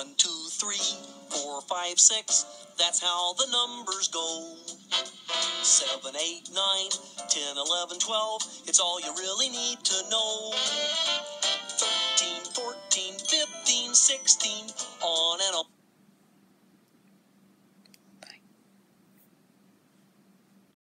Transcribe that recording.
1, 2, 3, 4, 5, 6. That's how the numbers go. 7, 8, 9, 10, 11, 12. It's all you really need to know. 13, 14, 15, 16, on and on.